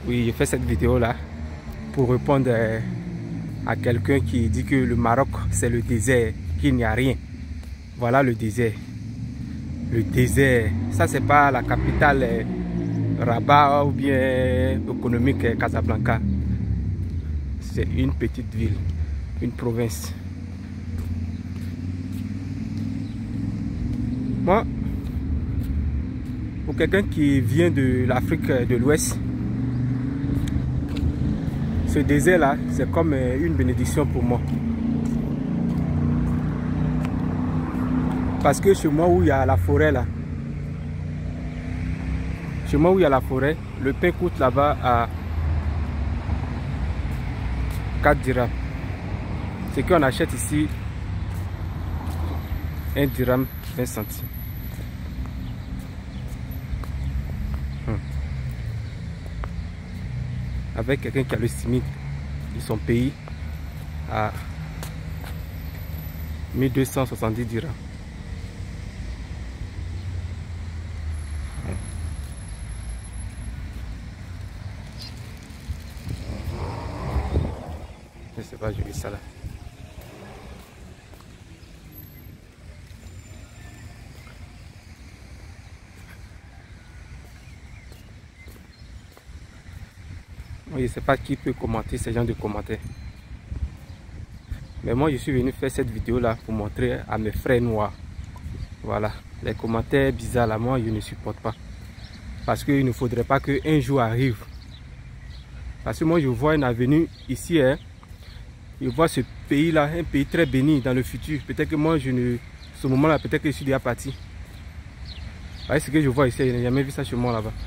Oui, j'ai fait cette vidéo là pour répondre à quelqu'un qui dit que le Maroc c'est le désert, qu'il n'y a rien. Voilà le désert. Le désert, ça c'est pas la capitale Rabat ou bien économique Casablanca. C'est une petite ville, une province. Moi, pour quelqu'un qui vient de l'Afrique de l'Ouest, ce désert là, c'est comme une bénédiction pour moi. Parce que chez moi où il y a la forêt là, chez moi où il y a la forêt, le pain coûte là-bas à 4 dirhams. C'est qu'on achète ici 1 dirham 20 centimes. Avec quelqu'un qui a le SMIC de son pays à 1270 dirhams. Je sais pas, j'ai vu ça là. Je ne sais pas qui peut commenter ces gens de commentaires. Mais moi, je suis venu faire cette vidéo là pour montrer à mes frères noirs. Voilà, les commentaires bizarres là, moi, je ne supporte pas. Parce qu'il ne faudrait pas qu'un jour arrive. Parce que moi, je vois une avenue ici, hein. Je vois ce pays là, un pays très béni dans le futur. Peut-être que moi, ce moment là, peut-être que je suis déjà parti. Vous voyez ce que je vois ici, je n'ai jamais vu ça chez moi là-bas.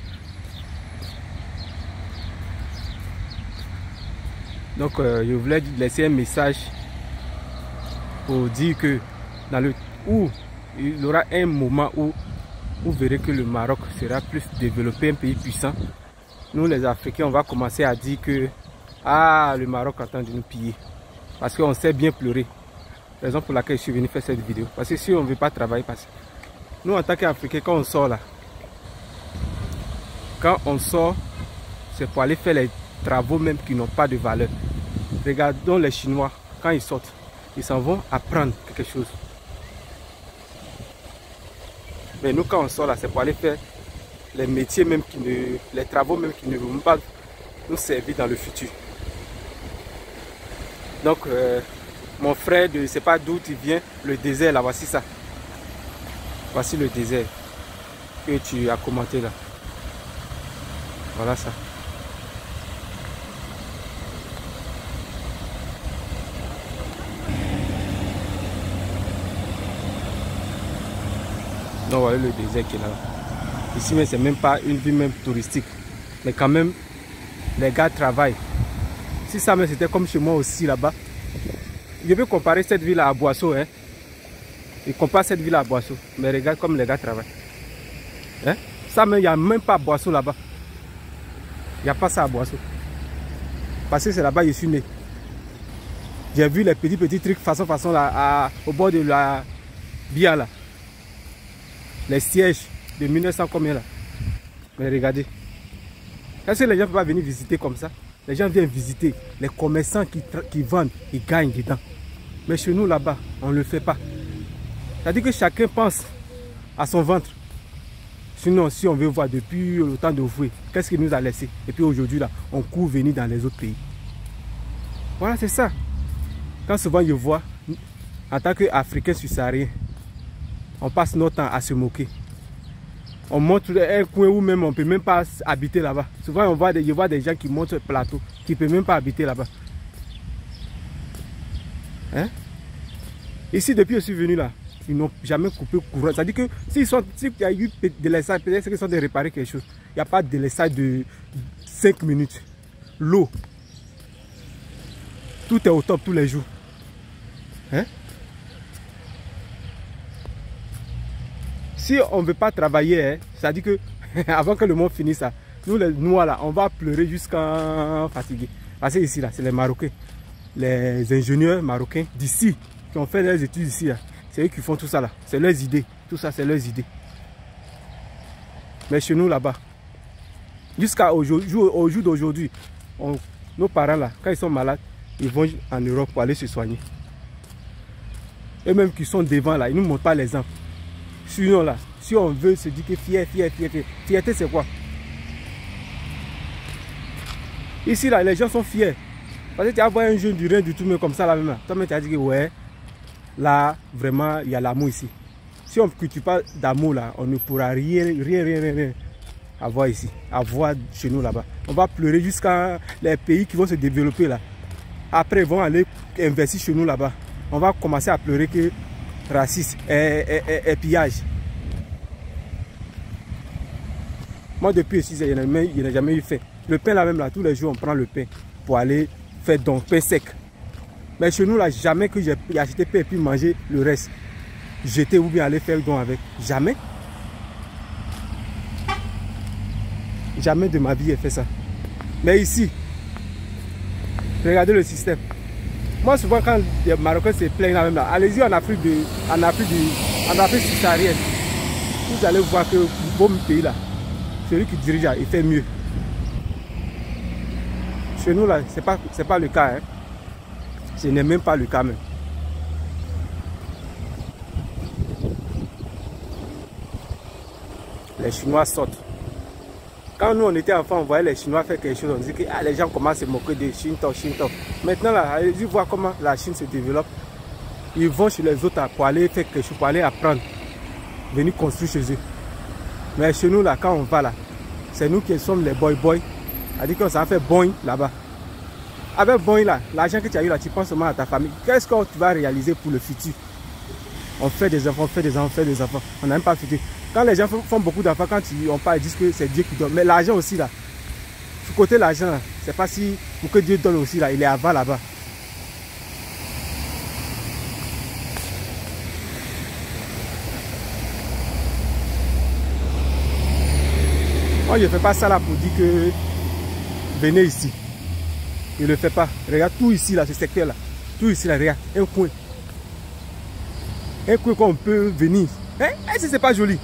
Donc je voulais laisser un message pour dire que il y aura un moment où vous verrez que le Maroc sera plus développé, un pays puissant. Nous les Africains, on va commencer à dire que le Maroc est en train de nous piller. Parce qu'on sait bien pleurer. Raison pour laquelle je suis venu faire cette vidéo. Parce que si on ne veut pas travailler, parce que nous en tant qu'Africains, quand on sort là, c'est pour aller faire les travaux même qui n'ont pas de valeur. Regardons les Chinois, quand ils sortent, ils s'en vont apprendre quelque chose. Mais nous quand on sort là, c'est pour aller faire les métiers même les travaux même qui ne vont pas nous servir dans le futur. Donc mon frère, je ne sais pas d'où il vient, le désert là, voici ça. Voici le désert que tu as commenté là. Voilà ça. Donc voilà le désert qui est là. Ici, mais c'est même pas une ville même touristique. Mais quand même, les gars travaillent. Si ça, mais c'était comme chez moi aussi là-bas. Je peux comparer cette ville à Boisseau. Hein. Je compare cette ville à Boisseau. Mais regarde comme les gars travaillent. Hein? Ça, mais il n'y a même pas Boisseau là-bas. Il n'y a pas ça à Boisseau. Parce que c'est là-bas que je suis né. J'ai vu les petits trucs façon là, au bord de la via là. Les sièges de 1900 combien là. Mais regardez. Est-ce que les gens ne peuvent pas venir visiter comme ça? Les gens viennent visiter. Les commerçants qui vendent, ils gagnent dedans. Mais chez nous là-bas, on ne le fait pas. C'est-à-dire que chacun pense à son ventre. Sinon, si on veut voir depuis le temps de Fouet, qu'est-ce qu'il nous a laissé? Et puis aujourd'hui là, on court venir dans les autres pays. Voilà, c'est ça. Quand souvent je vois, en tant qu'Africain subsaharien, on passe notre temps à se moquer. On montre un coin où même on ne peut même pas habiter là-bas. Souvent je vois des gens qui montent le plateau, qui ne peuvent même pas habiter là-bas. Hein? Ici, depuis que je suis venu là, ils n'ont jamais coupé le courant. C'est-à-dire que s'il y a eu des laissages, peut-être qu'ils sont de réparer quelque chose. Il n'y a pas de laissage de 5 minutes. L'eau. Tout est au top tous les jours. Hein? Si on ne veut pas travailler, hein, c'est-à-dire que avant que le monde finisse, nous les noirs là, on va pleurer jusqu'à fatiguer. Parce que ici là, c'est les Marocains, les ingénieurs marocains d'ici qui ont fait leurs études ici. C'est eux qui font tout ça là. C'est leurs idées. Tout ça, c'est leurs idées. Mais chez nous là-bas, Jusqu'à au jour d'aujourd'hui, nos parents là, quand ils sont malades, ils vont en Europe pour aller se soigner. Et même qui sont devant là, ils ne nous montrent pas l'exemple. Sinon là, si on veut se dire que fierté c'est quoi? Ici là, les gens sont fiers. Parce que tu as vu un jeune du rien du tout, mais comme ça là même. Toi-même tu as dit que ouais, là vraiment il y a l'amour ici. Si on ne cultive pas d'amour là, on ne pourra rien avoir ici, avoir chez nous là-bas. On va pleurer jusqu'à les pays qui vont se développer là. Après ils vont aller investir chez nous là-bas. On va commencer à pleurer que racisme et pillage. Moi depuis ici, il n'a jamais eu fait. Le pain là même là, tous les jours on prend le pain pour aller faire don, pain sec. Mais chez nous là, jamais que j'ai acheté pain et puis manger le reste. Jeter ou bien aller faire don avec. Jamais. Jamais de ma vie j'ai fait ça. Mais ici, regardez le système. Moi souvent quand les Marocains se plaignent là même là, allez-y en Afrique subsaharienne. Vous allez voir que vos pays là, celui qui dirige là, il fait mieux. Chez nous là, c'est pas le cas. Hein. Ce n'est même pas le cas même. Les Chinois sortent. Quand nous on était enfants, on voyait les Chinois faire quelque chose, on disait que les gens commencent à se moquer de Chine. Maintenant là, allez-y voir comment la Chine se développe. Ils vont chez les autres pour aller faire quelque chose, pour aller apprendre, venir construire chez eux. Mais chez nous là, quand on va là, c'est nous qui sommes les boy. C'est-à-dire que ça fait boing là-bas. Avec boing là, l'argent que tu as eu là, tu penses seulement à ta famille. Qu'est-ce que tu vas réaliser pour le futur? On fait des enfants, on n'a même pas futur. Quand les gens font beaucoup d'enfants, quand on parle, ils disent que c'est Dieu qui donne. Mais l'argent aussi là, du côté de l'argent, c'est pas si pour que Dieu donne aussi là, il est avant là-bas. Moi je ne fais pas ça là pour dire que venez ici. Je ne le fais pas. Regarde tout ici là, ce secteur là. Tout ici là, regarde, un coin. Un coin qu'on peut venir. Hein? Est-ce que c'est pas joli?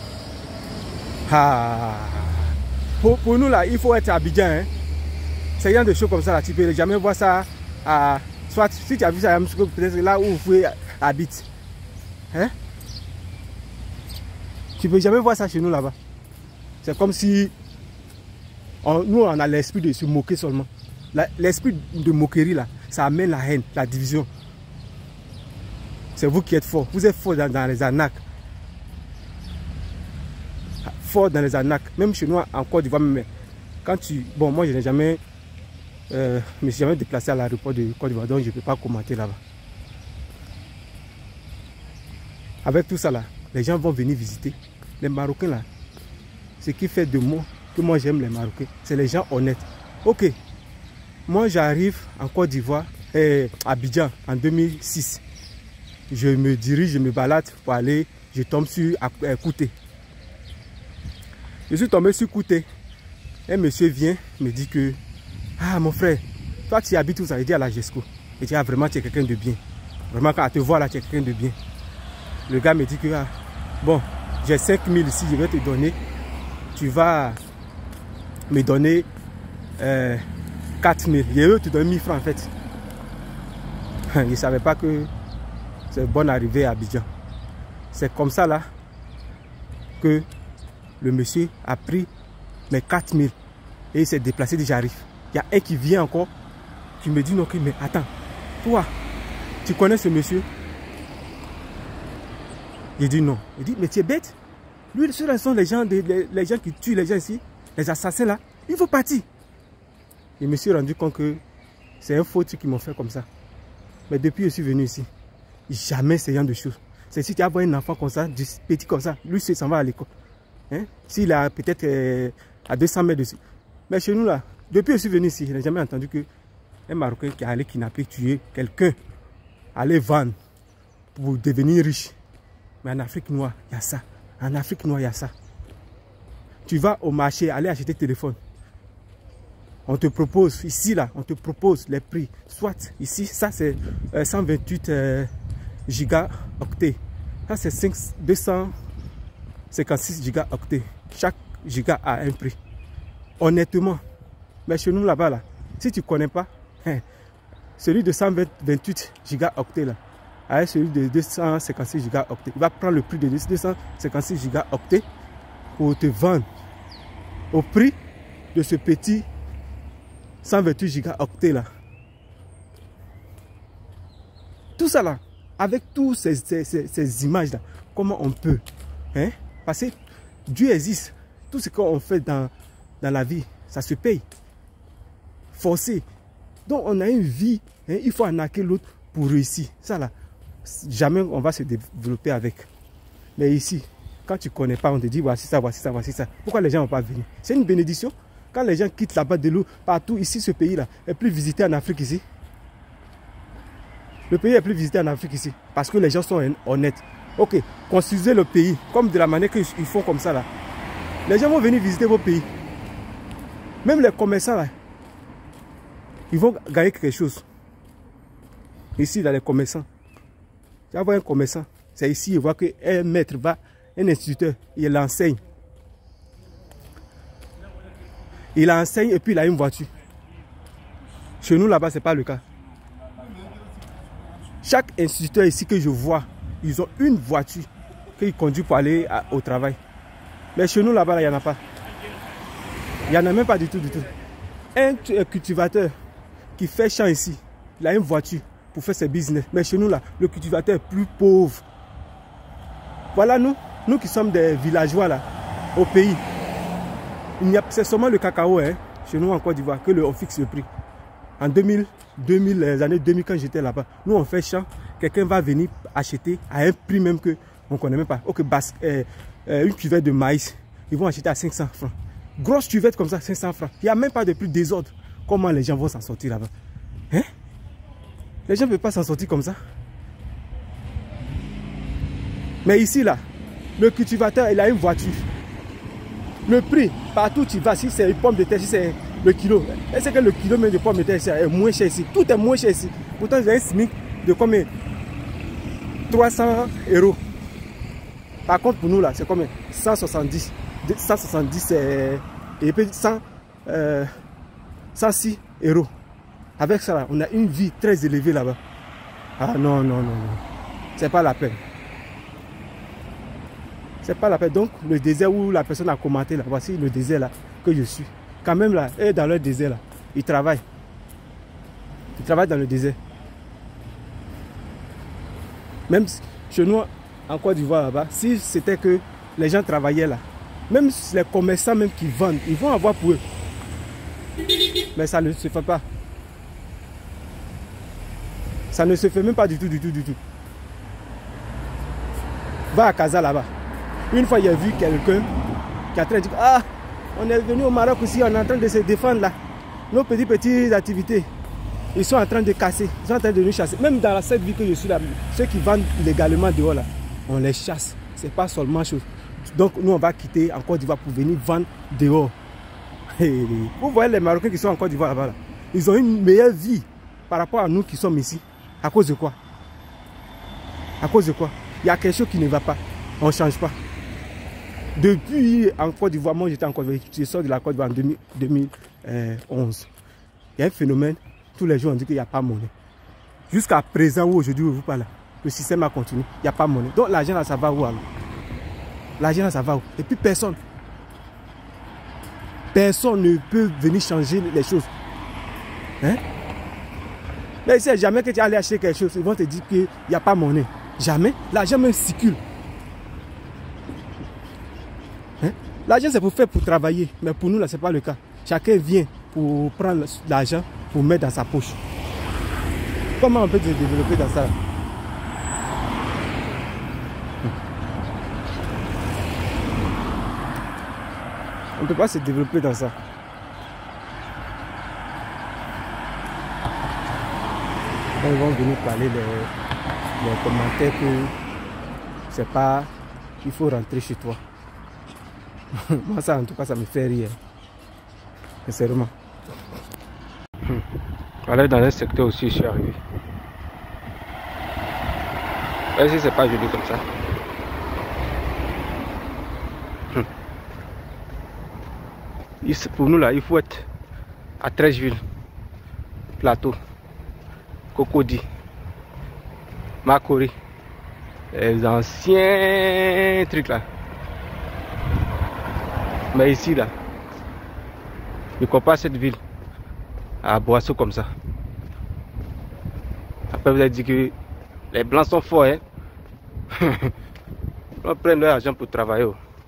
Ah. Pour nous là, il faut être à Abidjan. Hein? C'est rien de choses comme ça là. Tu peux jamais voir ça à. Soit si tu as vu ça, peut-être là où vous habitez. Hein? Tu peux jamais voir ça chez nous là-bas. C'est comme si nous on a l'esprit de se moquer seulement. L'esprit de moquerie là, ça amène la haine, la division. C'est vous qui êtes fort. Vous êtes fort dans les arnaques. Fort dans les arnaques. Même chez nous en Côte d'Ivoire, même quand tu... Bon, moi je n'ai jamais... me suis jamais déplacé à l'aéroport de Côte d'Ivoire, donc je ne peux pas commenter là-bas. Avec tout ça là, les gens vont venir visiter. Les Marocains là, ce qui fait de moi que moi j'aime les Marocains, c'est les gens honnêtes. Ok, moi j'arrive en Côte d'Ivoire, à Abidjan en 2006. Je me dirige, je me balade pour aller, je tombe sur Kouté. Je suis tombé sur Kouté. Un monsieur vient, me dit que, ah mon frère, toi tu habites où ça? Il dit à la GESCO. Il dit, ah vraiment tu es quelqu'un de bien. Vraiment quand on te voit là, tu es quelqu'un de bien. Le gars me dit que, ah, bon, j'ai 5 000 ici, je vais te donner. Tu vas me donner 4 000. Je vais te donner 1 000 francs en fait. Je ne savais pas que c'est bonne arrivée à Abidjan. C'est comme ça là que le monsieur a pris mes 4 000 et il s'est déplacé, dit j'arrive. Il y a un qui vient encore, qui me dit non, mais attends, toi, tu connais ce monsieur? Il dit non. Il dit mais tu es bête. Lui, ceux-là sont les gens qui tuent les gens ici, les assassins là. Il faut partir. Et je me suis rendu compte que c'est un faux truc qu'ils m'ont fait comme ça. Mais depuis que je suis venu ici, jamais ce genre de choses. C'est si tu as un enfant comme ça, petit comme ça, lui s'en va à l'école. Hein? S'il a peut-être à 200 mètres dessus. Mais chez nous là, depuis que je suis venu ici, je n'ai jamais entendu qu'un Marocain qui allait kidnapper, tuer quelqu'un, aller vendre pour devenir riche. Mais en Afrique noire, il y a ça. En Afrique noire, il y a ça. Tu vas au marché, aller acheter téléphone. On te propose, ici là, on te propose les prix. Soit ici, ça c'est 128 gigaoctets. Ça c'est 256 gigaoctets. Chaque giga a un prix. honnêtement. Mais chez nous là-bas, là, si tu ne connais pas, celui de 128 gigaoctets là, avec celui de 256 gigaoctets, il va prendre le prix de 256 gigaoctets pour te vendre au prix de ce petit 128 gigaoctets là. Tout ça là, avec tous ces images là, comment on peut, parce que Dieu existe. Tout ce qu'on fait dans la vie, ça se paye. Forcé. Donc on a une vie, il faut arnaquer l'autre pour réussir. Ça là, jamais on va se développer avec. Mais ici, quand tu ne connais pas, on te dit voici ça, voici ça, voici ça. Pourquoi les gens ne vont pas venir? C'est une bénédiction. Quand les gens quittent là-bas de l'eau, partout ici, ce pays-là est plus visité en Afrique ici. Le pays est plus visité en Afrique ici. Parce que les gens sont honnêtes. Ok, construisez le pays comme de la manière qu'ils font comme ça là. Les gens vont venir visiter vos pays. Même les commerçants là, ils vont gagner quelque chose. Ici, dans les commerçants. Tu vas voir un commerçant. C'est ici, il voit qu'un maître va, un instituteur, il enseigne. Il enseigne et puis il a une voiture. Chez nous là-bas, ce n'est pas le cas. Chaque instituteur ici que je vois, ils ont une voiture qu'ils conduisent pour aller au travail. Mais chez nous là-bas, il n'y en a pas. Il n'y en a même pas du tout, du tout. Un cultivateur qui fait champ ici, il a une voiture pour faire ses business. Mais chez nous là, le cultivateur est plus pauvre. Voilà nous qui sommes des villageois là, au pays. C'est seulement le cacao, chez nous en Côte d'Ivoire, que on fixe le prix. En 2000, les années 2000, quand j'étais là-bas, nous on fait champ, quelqu'un va venir acheter à un prix même que on ne connaît même pas. Ok, une cuvette de maïs, ils vont acheter à 500 francs. Grosse cuvette comme ça, 500 francs. Il n'y a même pas de plus de désordre. Comment les gens vont s'en sortir là-bas? Les gens ne peuvent pas s'en sortir comme ça. Mais ici, là, le cultivateur, il a une voiture. Le prix, partout où tu vas, si c'est une pomme de terre, si c'est le kilo, est-ce que le kilo même de pomme de terre est moins cher ici? Tout est moins cher ici. Pourtant, j'ai un SMIC de combien? 300 €. Par contre, pour nous, là, c'est combien? 170. 170 et puis 106 €. Avec ça, là, on a une vie très élevée là-bas. Ah non, non, non, non. C'est pas la peine. C'est pas la peine. Donc, le désert où la personne a commenté, là, voici le désert là que je suis. Quand même, là, eux, dans leur désert, là, ils travaillent. Ils travaillent dans le désert. Même chez nous, en Côte d'Ivoire, là-bas, si c'était que les gens travaillaient là, même les commerçants même qui vendent, ils vont avoir pour eux. Mais ça ne se fait pas. Ça ne se fait même pas du tout, du tout, du tout. Va à Casa là-bas. Une fois, il a vu quelqu'un qui a très dit, ah, on est venu au Maroc aussi, on est en train de se défendre là. Nos petites activités, ils sont en train de casser, ils sont en train de nous chasser. Même dans cette vie que je suis là, ceux qui vendent légalement dehors là, on les chasse. C'est pas seulement chose. Donc nous, on va quitter en Côte d'Ivoire pour venir vendre dehors. Et vous voyez les Marocains qui sont en Côte d'Ivoire là-bas, là, ils ont une meilleure vie par rapport à nous qui sommes ici. À cause de quoi? À cause de quoi? Il y a quelque chose qui ne va pas. On ne change pas. Depuis en Côte d'Ivoire, moi j'étais en Côte d'Ivoire, je sors de la Côte d'Ivoire en 2011. Il y a un phénomène, tous les jours on dit qu'il n'y a pas monnaie. Jusqu'à présent où aujourd'hui vous parlez, le système a continué, il n'y a pas monnaie. Donc l'argent là ça va où alors? L'argent là ça va où? Et puis personne ne peut venir changer les choses. Hein? Mais c'est jamais que tu allais acheter quelque chose, ils vont te dire qu'il n'y a pas monnaie. Jamais. L'argent même circule. Hein? L'argent c'est pour faire pour travailler. Mais pour nous là, ce n'est pas le cas. Chacun vient pour prendre l'argent pour mettre dans sa poche. Comment on peut se développer dans ça? On ne peut pas se développer dans ça. Quand ils vont venir parler les commentaires que c'est pas, il faut rentrer chez toi. Moi ça en tout cas ça me fait rire. Sincèrement. Voilà, dans un secteur aussi je suis arrivé. Est-ce que c'est pas joli comme ça? Pour nous là, il faut être à Treichville, Plateau, Cocody, Makori, les anciens trucs là. Mais ici là, je ne comprends pas cette ville à Boisseau comme ça. Après vous avez dit que les blancs sont forts, hein. On prend leur argent pour travailler.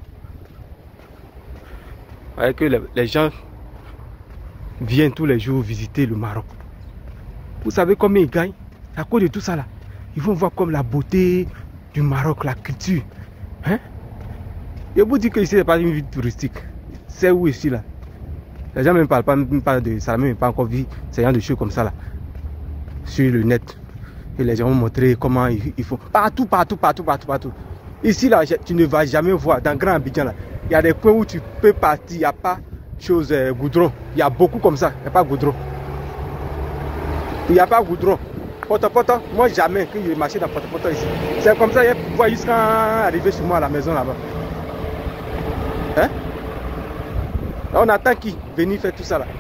Avec que les gens viennent tous les jours visiter le Maroc. Vous savez combien ils gagnent à cause de tout ça là. Ils vont voir comme la beauté du Maroc, la culture. Hein? Je vous dis que ici n'est pas une ville touristique. C'est où ici là? Les gens ne parlent pas de ça, même pas encore vu ce genre de choses comme ça là sur le net. Et les gens vont montrer comment ils font. Partout. Ici là, tu ne vas jamais voir dans Grand Abidjan là. Il y a des coins où tu peux partir, il n'y a pas chose goudron. Il y a beaucoup comme ça, il n'y a pas goudron. Il n'y a pas goudron. Poto, moi jamais que je marchais dans Poto ici. C'est comme ça, il faut jusqu'à arriver chez moi à la maison là-bas. Hein? On attend qui venir faire tout ça là.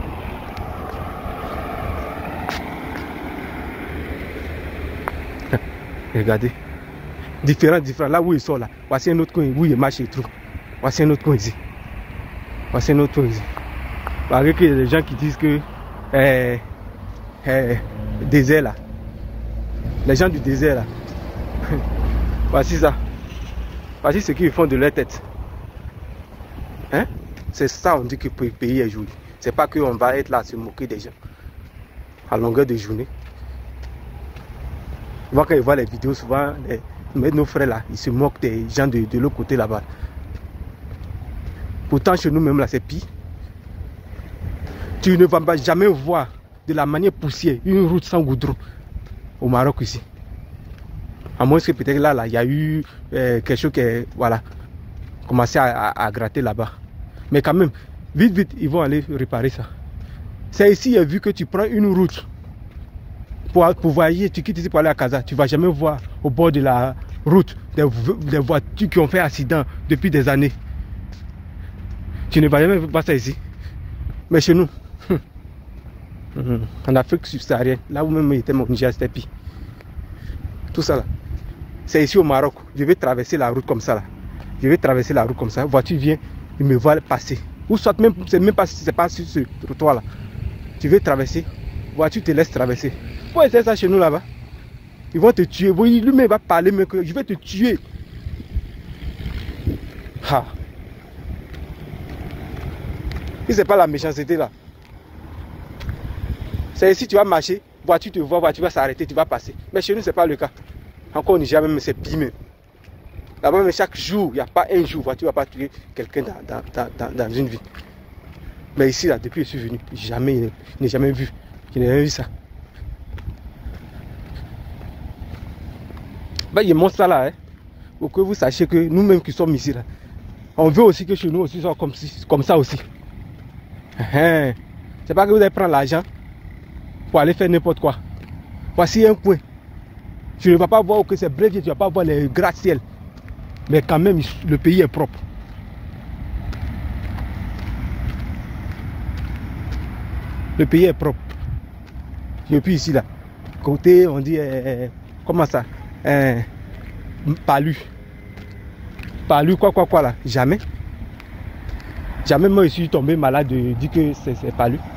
Regardez. Différents. Là où ils sont là. Voici un autre coin où il marche et tout. Voici un autre coin ici. Malgré qu'il y a des gens qui disent que désert là. Les gens du désert là. Voici ça. Voici ce qu'ils font de leur tête. Hein? C'est ça on dit que le pays est joli. C'est pas qu'on va être là à se moquer des gens. À longueur de journée. Quand ils voient les vidéos, souvent nos frères là, ils se moquent des gens de l'autre côté là-bas. Pourtant chez nous même là c'est pire. Tu ne vas jamais voir de la manière poussière une route sans goudron au Maroc ici. À moins que peut-être là il y a eu quelque chose qui voilà, commencé à gratter là-bas. Mais quand même, vite, ils vont aller réparer ça. C'est ici, il y a vu que tu prends une route pour voyager, tu quittes ici pour aller à Casa. Tu ne vas jamais voir au bord de la route des voitures qui ont fait accident depuis des années. Tu ne vas jamais voir ça ici. Mais chez nous, en Afrique subsaharienne, là où même était mon Niger, c'était pire. Tout ça là, c'est ici au Maroc. Je vais traverser la route comme ça là. Voiture vient, il me voit passer. Ou soit même, c'est même pas si c'est pas sur ce trottoir là. Tu veux traverser, voiture te laisse traverser. Faut essayer ça chez nous là-bas. Ils vont te tuer. Lui-même va parler, mais que je vais te tuer. Ah. Et c'est pas la méchanceté là. C'est ici tu vas marcher, voiture te voit, voiture va s'arrêter, tu vas passer. Mais chez nous c'est pas le cas. Encore au Niger même c'est pire même. Là-bas même chaque jour, il n'y a pas un jour, voiture ne va pas tuer quelqu'un dans une vie. Mais ici là, depuis que je suis venu, je n'ai jamais vu. Je n'ai jamais vu ça. Ben, il montre ça là, hein, pour que vous sachiez que nous-mêmes qui sommes ici là, on veut aussi que chez nous aussi soit comme ça aussi. C'est pas que vous allez prendre l'argent pour aller faire n'importe quoi. Voici un point. Tu ne vas pas voir que c'est brévier, tu ne vas pas voir les gratte-ciel. Mais quand même, le pays est propre. Le pays est propre. Depuis ici là, côté on dit comment ça, palu quoi là, jamais moi je suis tombé malade de dire que c'est palu.